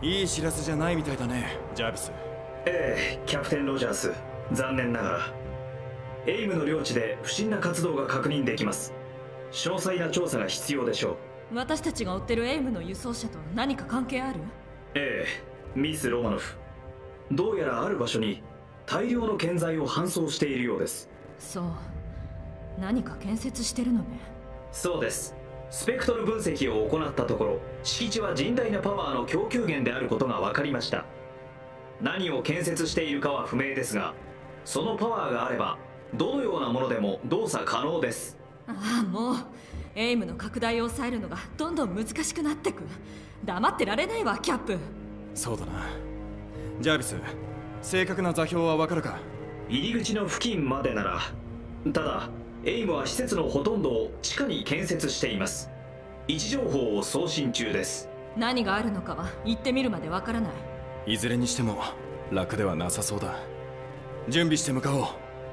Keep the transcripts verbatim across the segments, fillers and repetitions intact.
いい知らせじゃないみたいだね、ジャービス。 ええ、キャプテン・ロジャース、残念ながらエイムの領地で不審な活動が確認できます。詳細な調査が必要でしょう。私たちが追ってるエイムの輸送車と何か関係ある？ ええ、ミス・ロマノフ、どうやらある場所に大量の建材を搬送しているようです。 そう、何か建設してるのね。 そうです。スペクトル分析を行ったところ、敷地は甚大なパワーの供給源であることが分かりました。何を建設しているかは不明ですが、そのパワーがあればどのようなものでも動作可能です。 ああ、もうエイムの拡大を抑えるのがどんどん難しくなってく。黙ってられないわ、キャップ。 そうだな。ジャービス、正確な座標はわかるか？ 入り口の付近までなら。ただエイムは施設のほとんどを地下に建設しています。位置情報を送信中です。 何があるのかは行ってみるまでわからない。 いずれにしても楽ではなさそうだ。準備して向かおう。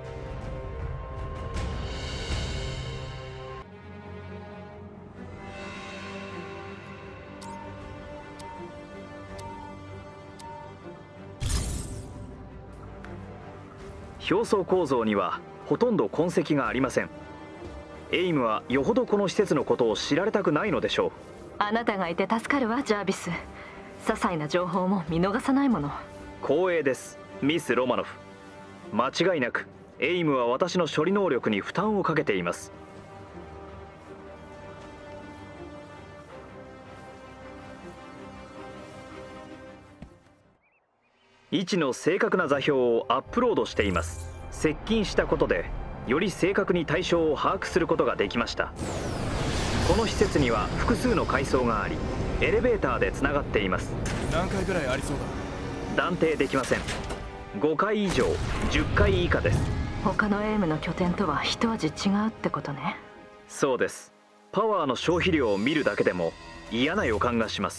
表層構造にはほとんど痕跡がありません。エイムはよほどこの施設のことを知られたくないのでしょう。 あなたがいて助かるわ、ジャービス。些細な情報も見逃さないもの。 光栄です、ミス・ロマノフ。間違いなくエイムは私の処理能力に負担をかけています。位置の正確な座標をアップロードしています。接近したことでより正確に対象を把握することができました。この施設には複数の階層があり、エレベーターでつながっています。 何階ぐらいありそうだ？断定できません。ごかい以上、じゅっかい以下です。 他のエイムの拠点とは一味違うってことね。 そうです。パワーの消費量を見るだけでも嫌な予感がします。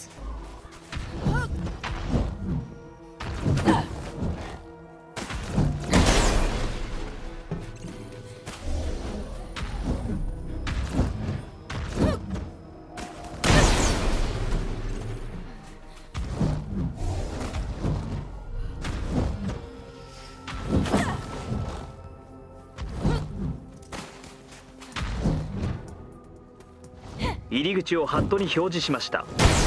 入り口をハットに表示しました。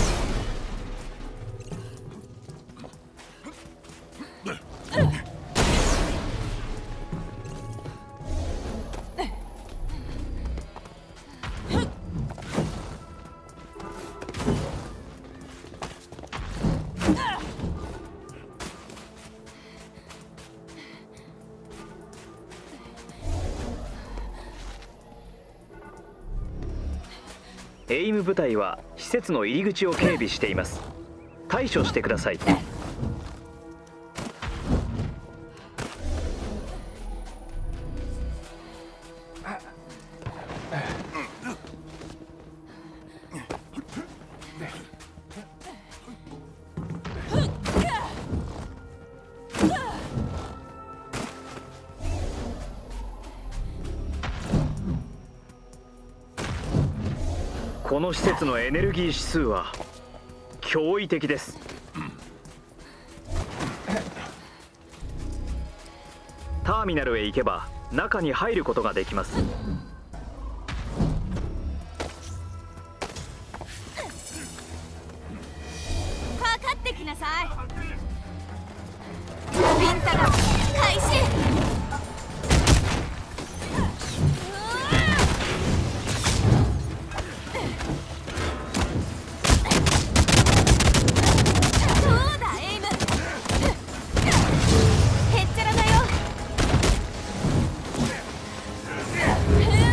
エイム部隊は施設の入り口を警備しています。対処してください。この施設のエネルギー指数は驚異的です。ターミナルへ行けば中に入ることができます。 かかってきなさい。ビンタが開始。へっちゃらだよ。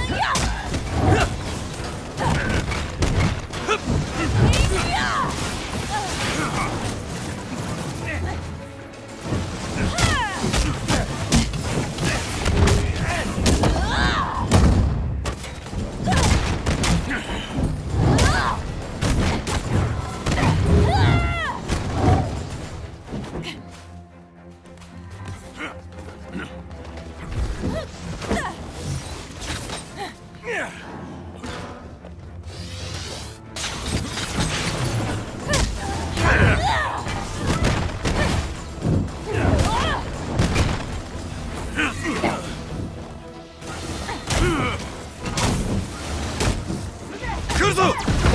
るぞ。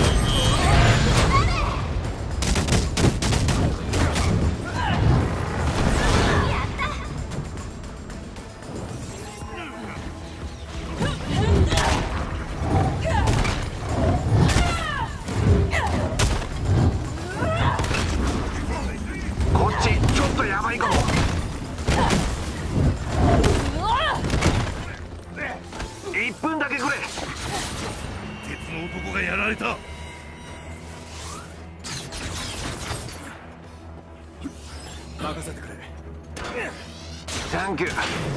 こっちちょっとやばいかも。いっぷんだけくれ。鉄の男がやられた。 任せてくれ。 サンキュー。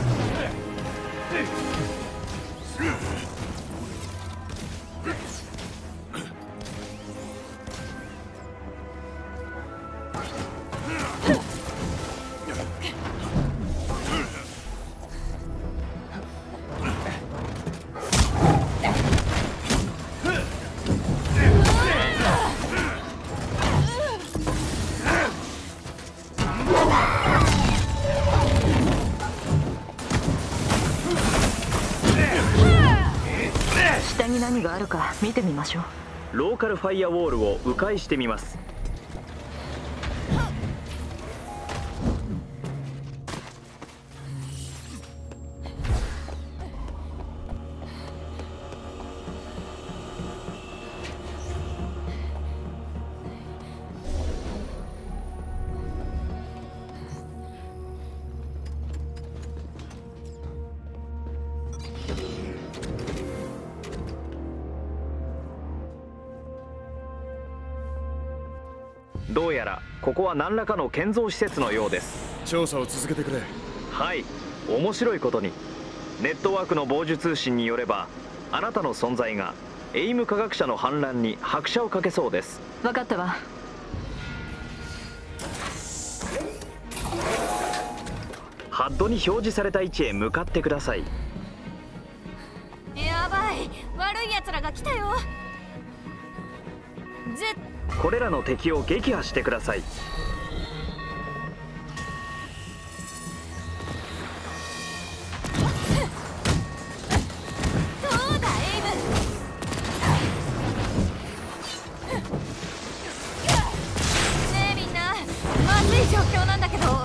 下に何があるか見てみましょう。 ローカルファイアウォールを迂回してみます。どうやらここは何らかの建造施設のようです。 調査を続けてくれ。 はい、面白いことにネットワークの傍受通信によれば、あなたの存在がエイム科学者の反乱に拍車をかけそうです。 分かったわ。 ハッドに表示された位置へ向かってください。 やばい、悪い奴らが来たよ。ぜこれらの敵を撃破してください。 どうだエイム。ねえみんな、まずい状況なんだけど。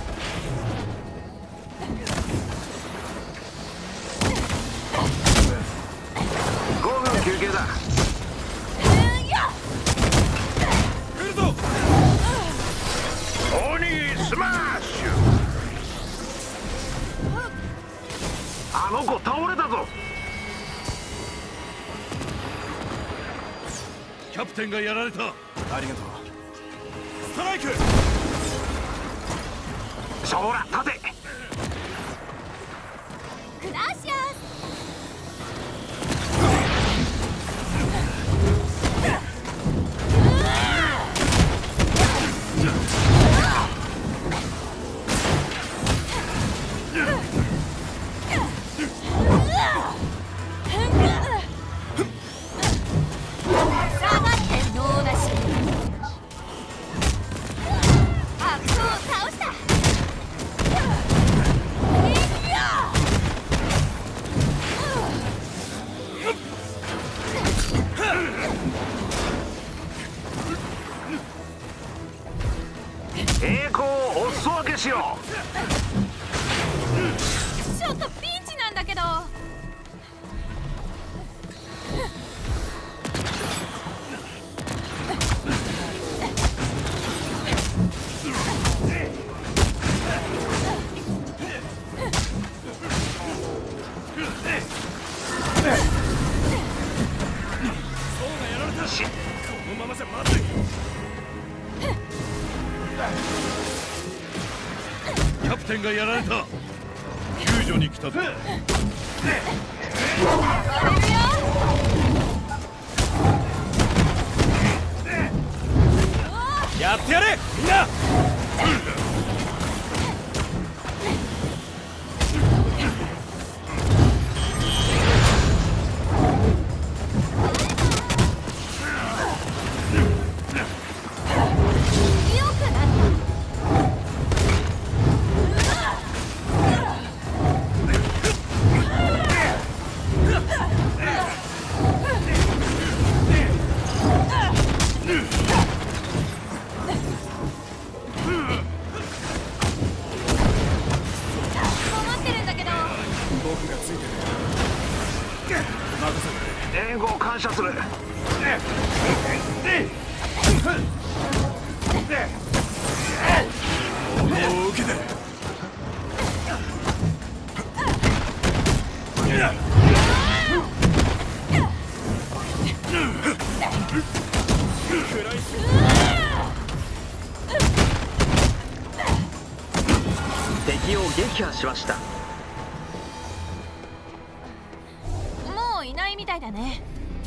ごふん休憩だ。スマッシュ。あの子倒れたぞ。キャプテンがやられた。 ありがとう。ストライク。 そら立て。 グラシアス。 栄光をお裾分けしよう。 ちょっとピンチなんだけど。 しこのままじゃまずい。 キャプテンがやられた。救助に来たぞ。 やってやれみんな。 ってるんだけど。 僕がついてる。任せて。 援護を感謝する。 もう受けて。 敵を撃破しました。 もういないみたいだね。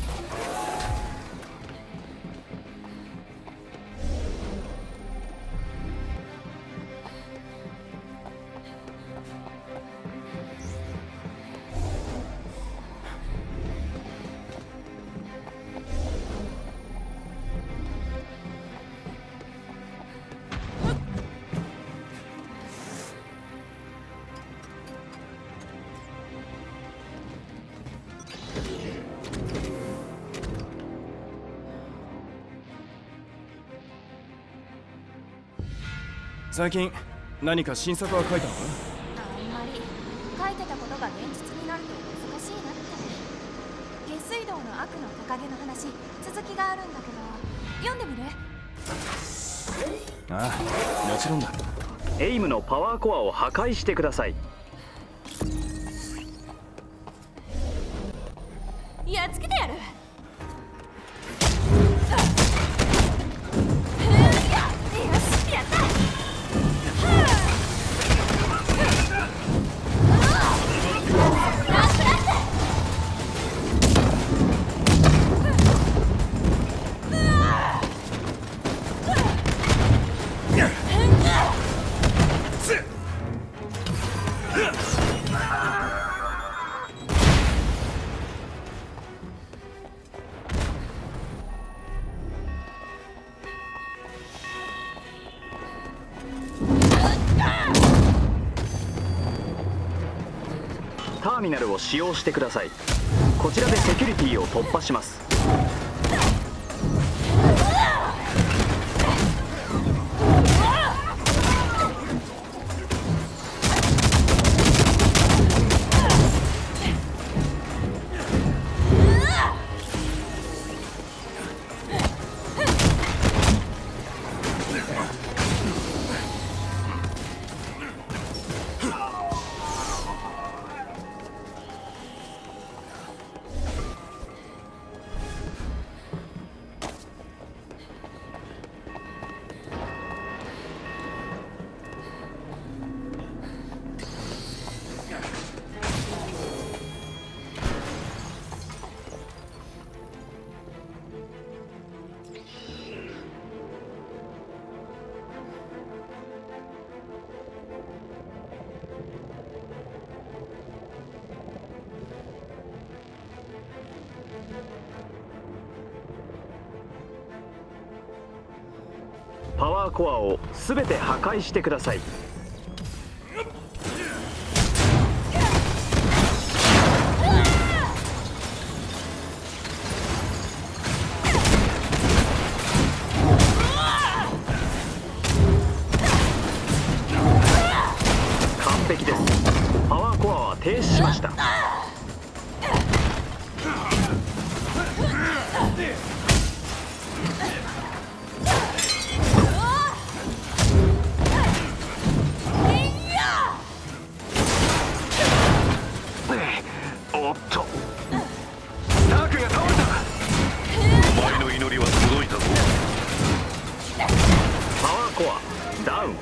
最近何か新作は書いたのか？ あんまり書いてたことが現実になると難しいなって。下水道の悪のトカゲの話、続きがあるんだけど読んでみる？ ああ、もちろんだ。 エイムのパワーコアを破壊してください。 やっつけてやる。 ターミナルを使用してください。こちらでセキュリティを突破します。パワーコアをすべて破壊してください。完璧です。パワーコアは停止しました。 おっと、スタークが倒れた。お前の祈りは届いたぞ。 パワーコアダウン。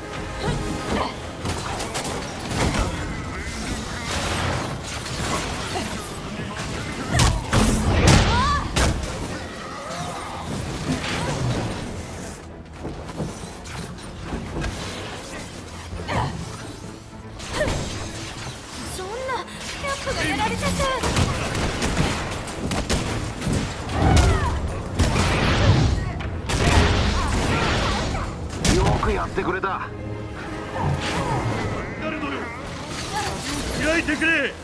そんなキャップがやられちゃった。 よくやってくれた。誰ぞよ、開いてくれ。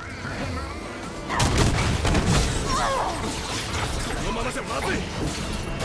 このままじゃまずい。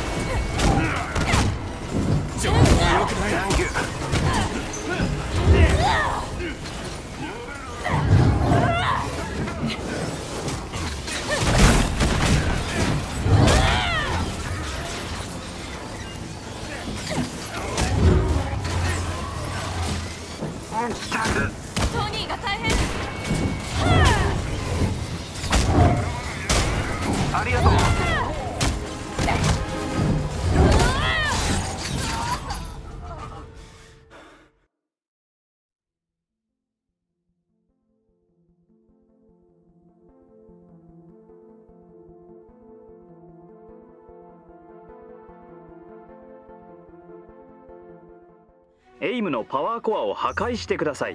ありがとう。 エイムのパワーコアを破壊してください。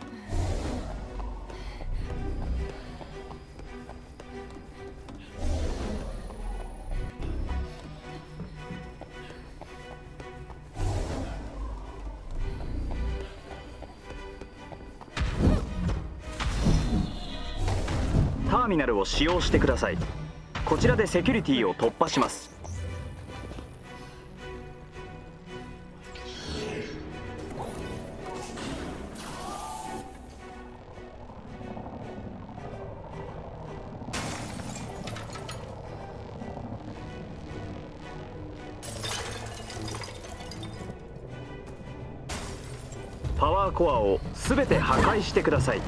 ターミナルを使用してください。こちらでセキュリティを突破します。パワーコアをすべて破壊してください。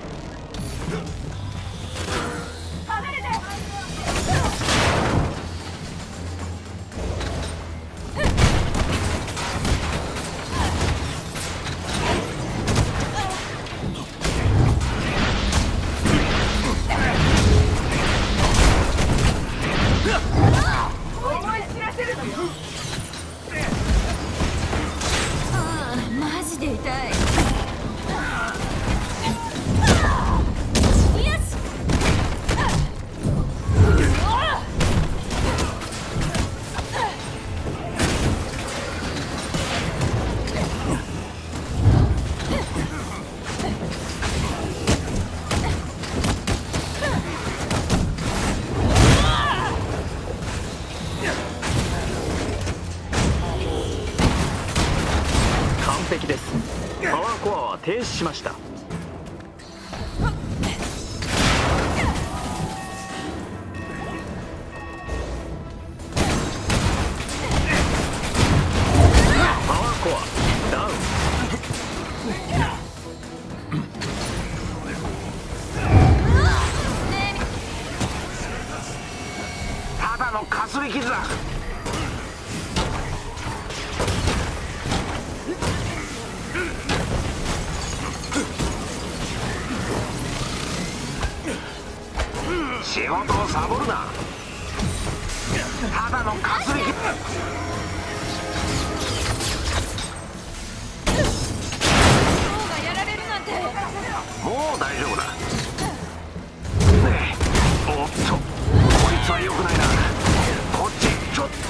マジで痛い。 完璧です。パワーコアは停止しました。パワーコアダウン。 ただのかすり傷だ。仕事をサボるな。ただのかすり傷。 脳がやられるなんて。 もう大丈夫だ。ねえ、おっと、こいつは良くないな。こっちちょっと。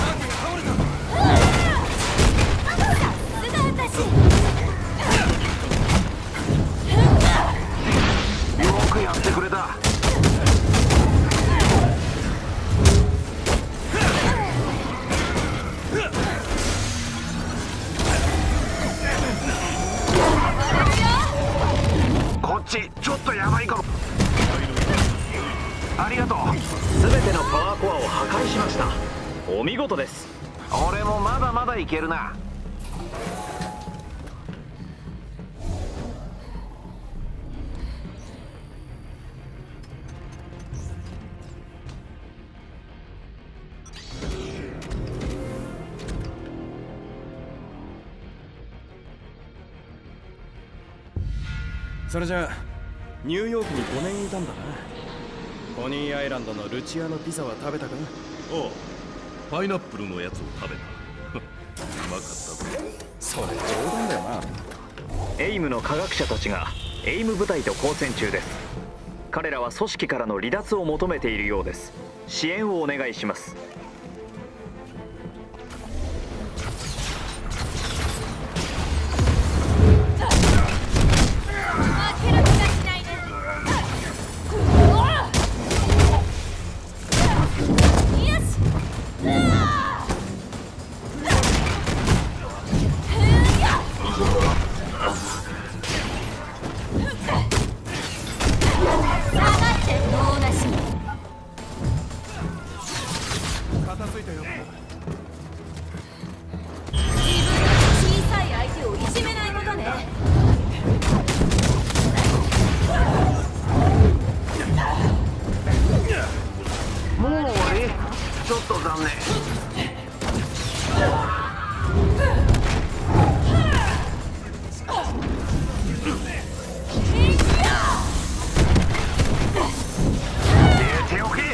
さすが私。 よくやってくれた。こっちちょっとやばいかも。ありがとう。 全てのパワーコアを破壊しました。お見事です。 俺もまだまだいけるな。 それじゃあニューヨークにごねんいたんだな。ポニーアイランドのルチアのピザは食べたか？ おう、パイナップルのやつを食べた。うまかったぜ。 それ冗談だよな。 エイムの科学者たちがエイム部隊と交戦中です。彼らは組織からの離脱を求めているようです。支援をお願いします。 ちょっと残念。出ておけ。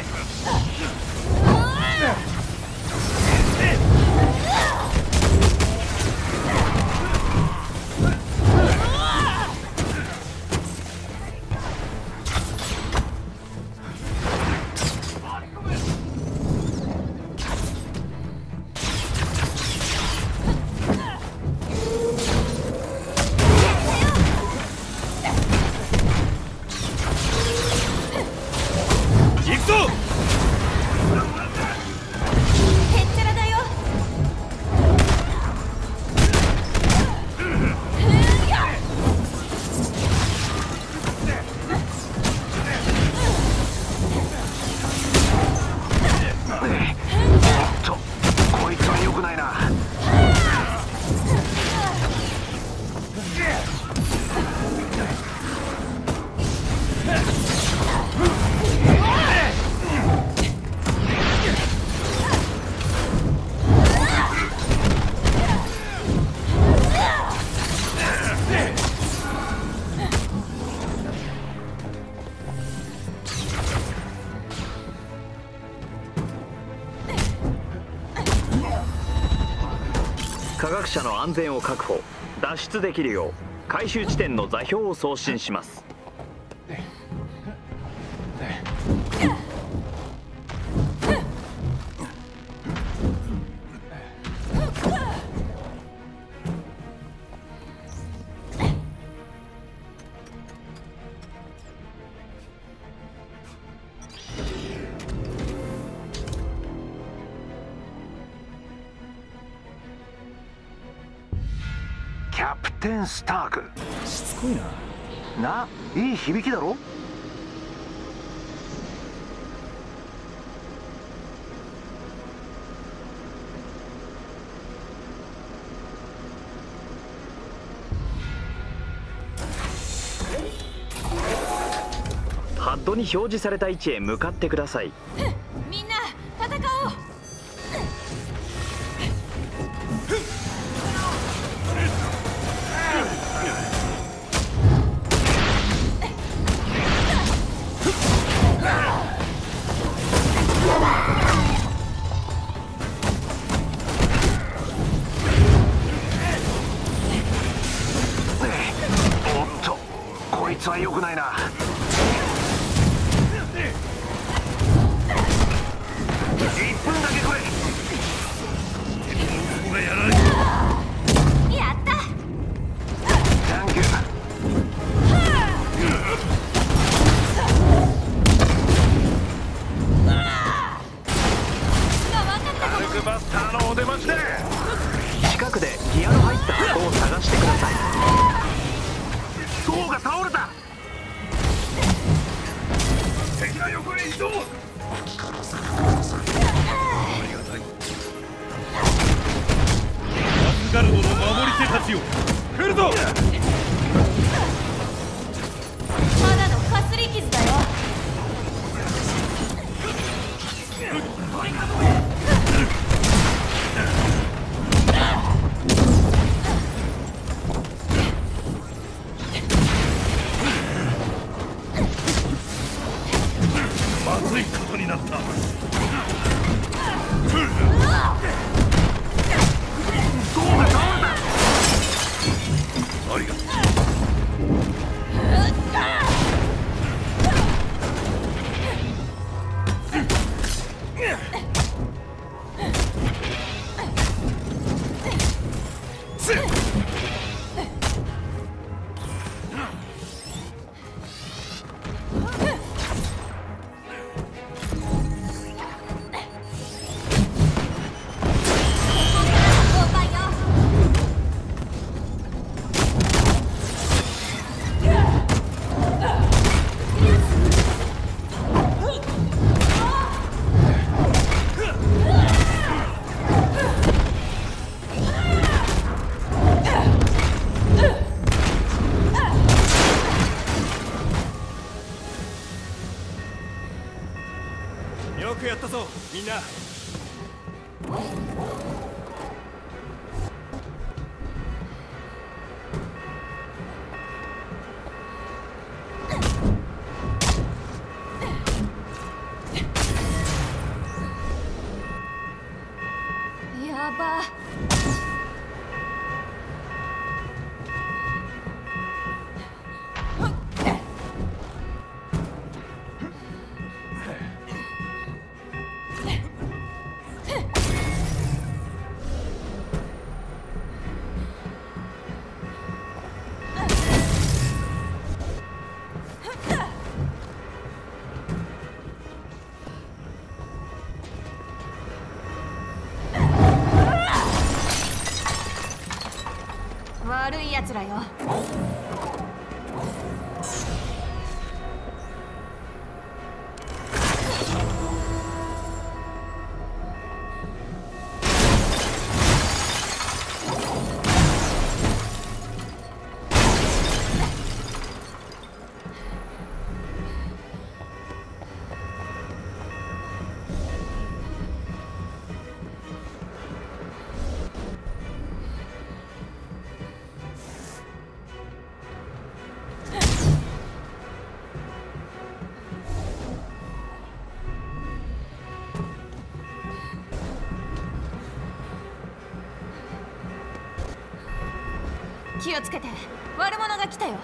科学者の安全を確保、脱出できるよう回収地点の座標を送信します。 キャプテンスターク。 しつこいな。 な、いい響きだろ。 ハッドに表示された位置へ向かってください。 みんな戦おう。 こいつは良くないな。いっぷんだけ来い。ここがやられる。 やった。 サンキュー。ハルクバスターのお出ましだ。 近くでギアの入った箱を探してください。 塔が倒れた。敵が横へ移動。 アスガルドの守り手たちよ、来るぞ。 ただのかすり傷だよ。 まずいことになった。ありがとう。 よくやったぞみんな。 やば。悪いやつらよ。気をつけて、悪者が来たよ。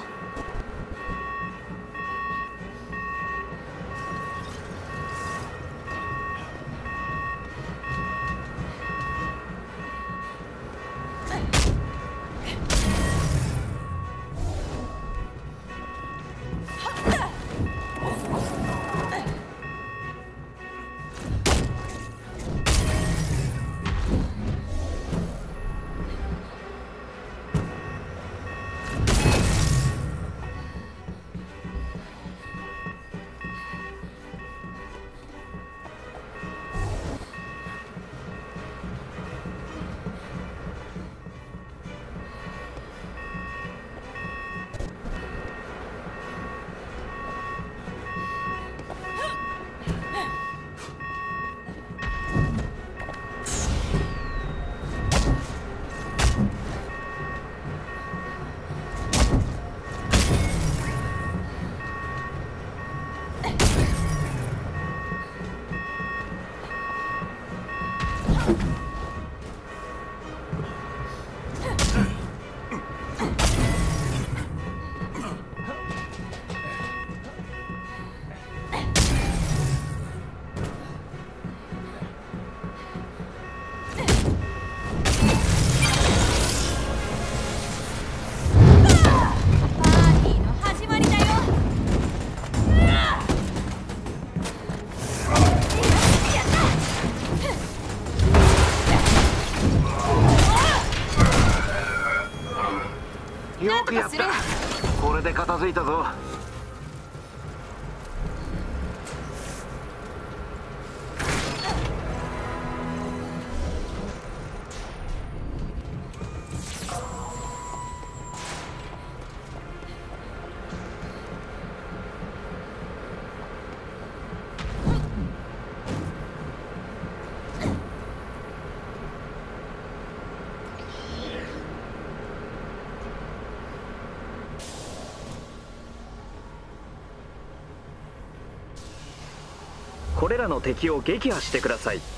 よくやった。これで片付いたぞ。 これらの敵を撃破してください。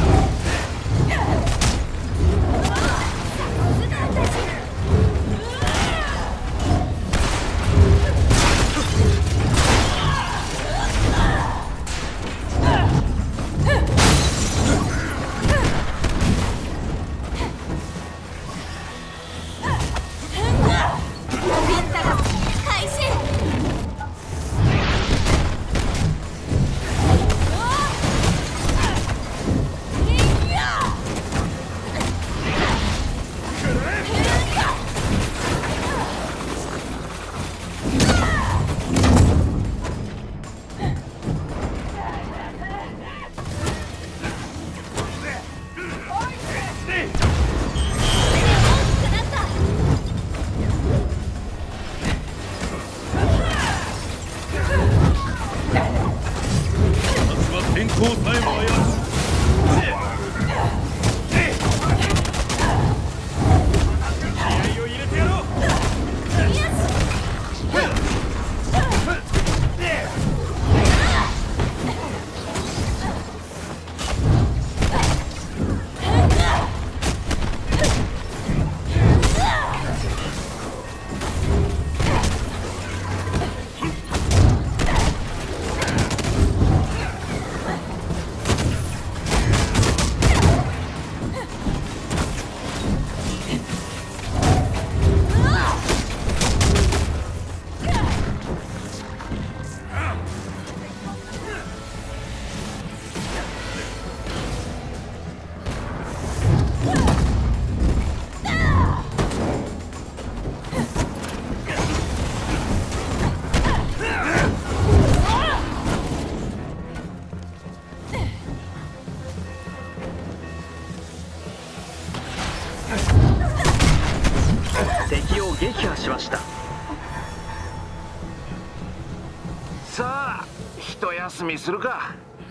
うわ撃破しました。 さあ一休みするか。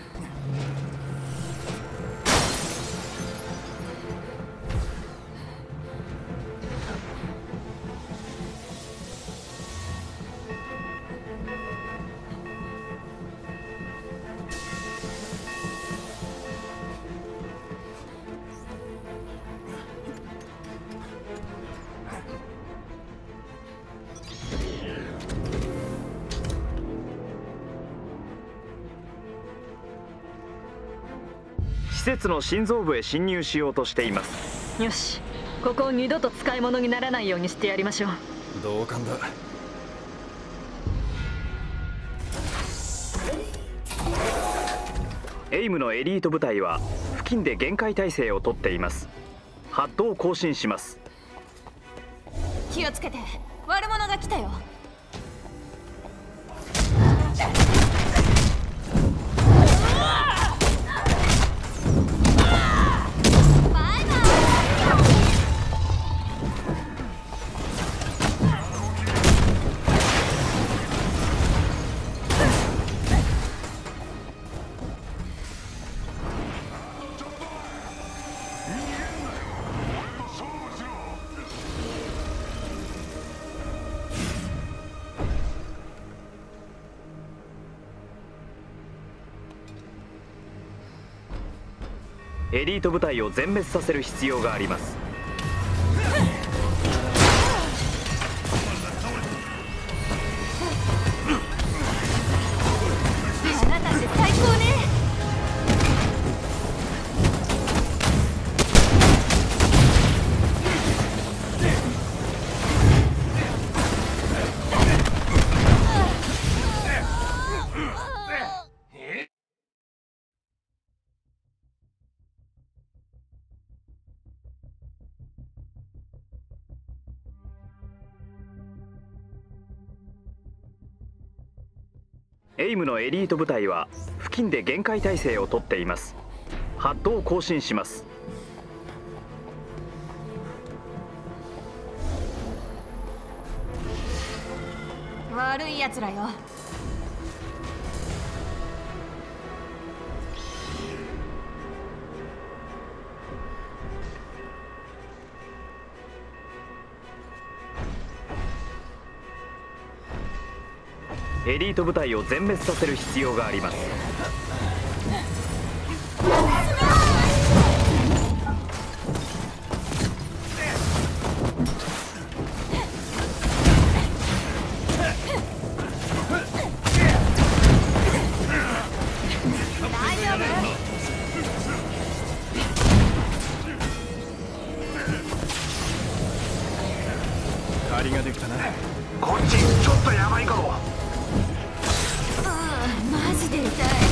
施設の心臓部へ侵入しようとしています。 よし、ここを二度と使い物にならないようにしてやりましょう。 同感だ。 エイムのエリート部隊は付近で厳戒態勢をとっています。ハットを更新します。 気をつけて、悪者が来たよ。 エリート部隊を全滅させる必要があります。 あなたって最高ね。 エイムのエリート部隊は付近で厳戒態勢をとっています。ハットを更新します。 悪いやつらよ。 エリート部隊を全滅させる必要があります。 大丈夫？ 借りができたな。 こっちちょっとやばいかも。 マジで痛い。ね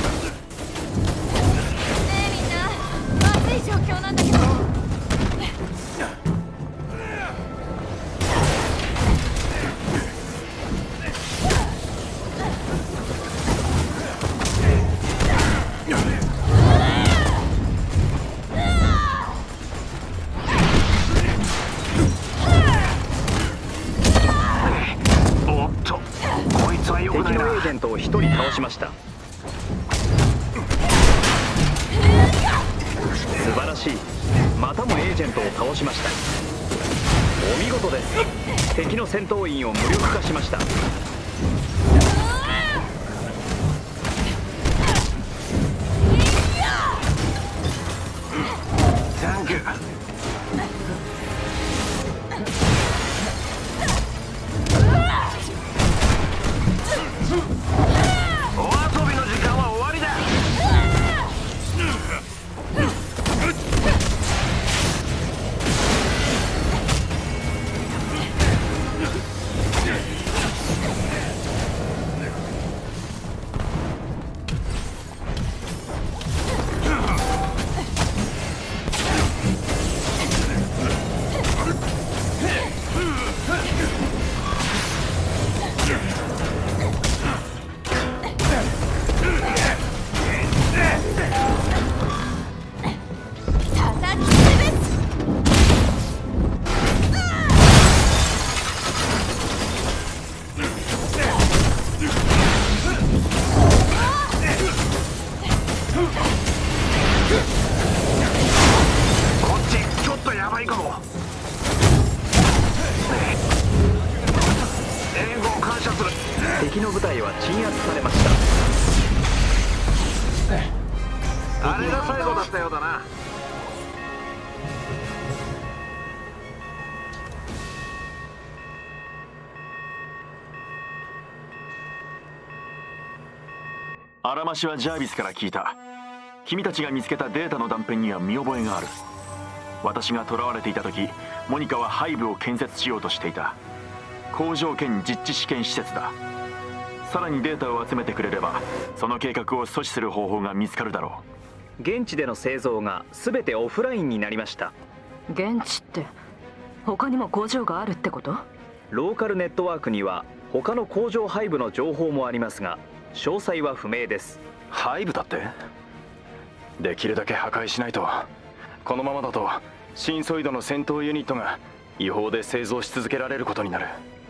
えみんな、まずい状況なんだけど。 おっと、こいつはよくないな。 敵のエージェントを一人倒しました。素晴らしい。またもエージェントを倒しました。お見事です。敵の戦闘員を無力化しました。 サンキュー。お遊びの時間は終わりだ。 敵の部隊は鎮圧されました。 あれが最後だったようだな。 アラマシはジャービスから聞いた。君たちが見つけたデータの断片には見覚えがある。私が囚われていた時、モニカはハイブを建設しようとしていた。工場兼実地試験施設だ。さらにデータを集めてくれれば、その計画を阻止する方法が見つかるだろう。現地での製造が全てオフラインになりました。 現地って他にも工場があるってこと？ ローカルネットワークには他の工場ハイブの情報もありますが、詳細は不明です。 ハイブだって？できるだけ破壊しないと。このままだとシンソイドの戦闘ユニットが違法で製造し続けられることになる。